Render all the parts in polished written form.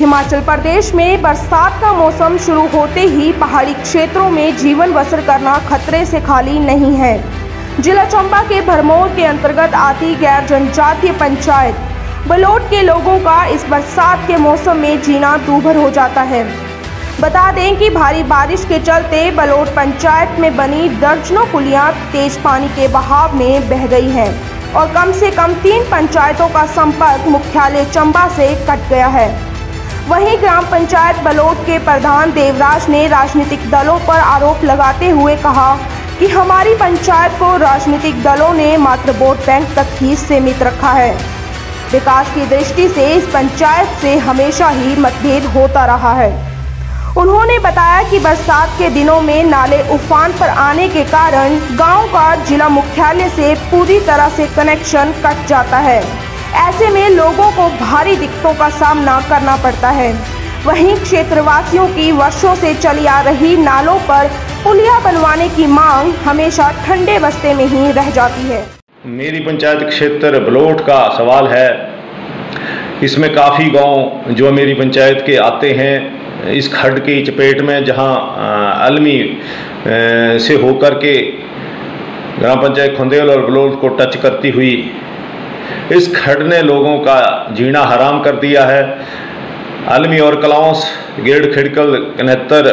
हिमाचल प्रदेश में बरसात का मौसम शुरू होते ही पहाड़ी क्षेत्रों में जीवन बसर करना खतरे से खाली नहीं है। जिला चंबा के भरमौर के अंतर्गत आती गैर जनजातीय पंचायत बलोट के लोगों का इस बरसात के मौसम में जीना दूभर हो जाता है। बता दें कि भारी बारिश के चलते बलोट पंचायत में बनी दर्जनों पुलियां तेज पानी के बहाव में बह गई हैं और कम से कम 3 पंचायतों का संपर्क मुख्यालय चंबा से कट गया है। वहीं ग्राम पंचायत बलोट के प्रधान देवराज ने राजनीतिक दलों पर आरोप लगाते हुए कहा कि हमारी पंचायत को राजनीतिक दलों ने मात्र वोट बैंक तक ही सीमित रखा है। विकास की दृष्टि से इस पंचायत से हमेशा ही मतभेद होता रहा है। उन्होंने बताया कि बरसात के दिनों में नाले उफान पर आने के कारण गांव का जिला मुख्यालय से पूरी तरह से कनेक्शन कट जाता है। ऐसे में लोगों को भारी दिक्कतों का सामना करना पड़ता है। वहीं क्षेत्रवासियों की वर्षों से चली आ रही नालों पर पुलिया बनवाने की मांग हमेशा ठंडे बस्ते में ही रह जाती है। मेरी पंचायत क्षेत्र बलोट का सवाल है। इसमें काफ़ी गांव जो मेरी पंचायत के आते हैं इस खड्ड की चपेट में, जहां अलमी से होकर के ग्राम पंचायत खुंदेल और बलोट को टच करती हुई इस खड्ड ने लोगों का जीना हराम कर दिया है। अलमी और कलाउंस, गेड़ खिड़कल, कनहत्तर,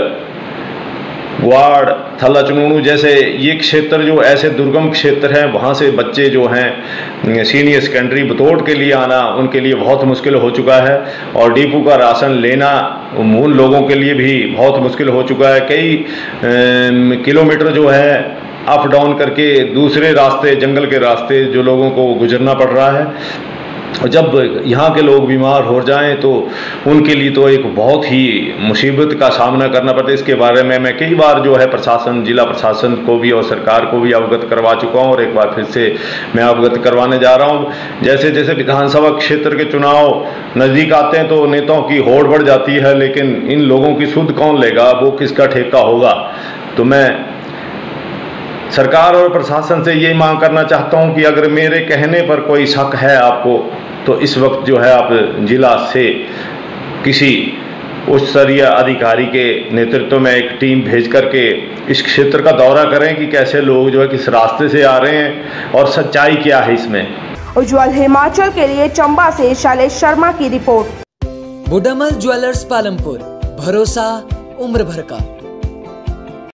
वार्ड, थल्ला चुनूनू जैसे ये क्षेत्र जो ऐसे दुर्गम क्षेत्र हैं, वहाँ से बच्चे जो हैं सीनियर सेकेंडरी बतौट के लिए आना उनके लिए बहुत मुश्किल हो चुका है और डिपो का राशन लेना उन लोगों के लिए भी बहुत मुश्किल हो चुका है। कई किलोमीटर जो है अप डाउन करके दूसरे रास्ते, जंगल के रास्ते जो लोगों को गुजरना पड़ रहा है। और जब यहाँ के लोग बीमार हो जाएं तो उनके लिए तो एक बहुत ही मुसीबत का सामना करना पड़ता है। इसके बारे में मैं कई बार जो है प्रशासन, जिला प्रशासन को भी और सरकार को भी अवगत करवा चुका हूँ और एक बार फिर से मैं अवगत करवाने जा रहा हूँ। जैसे जैसे विधानसभा क्षेत्र के चुनाव नज़दीक आते हैं तो नेताओं की होड़ बढ़ जाती है, लेकिन इन लोगों की सुध कौन लेगा, वो किसका ठेका होगा। तो मैं सरकार और प्रशासन से ये मांग करना चाहता हूं कि अगर मेरे कहने पर कोई शक है आपको, तो इस वक्त जो है आप जिला से किसी उच्च स्तरीय अधिकारी के नेतृत्व में एक टीम भेज करके इस क्षेत्र का दौरा करें कि कैसे लोग जो है किस रास्ते से आ रहे हैं और सच्चाई क्या है इसमें। उज्ज्वल हिमाचल के लिए चंबा से शैलेश शर्मा की रिपोर्ट। बुडामल ज्वेलर्स पालमपुर, भरोसा उम्र भर का।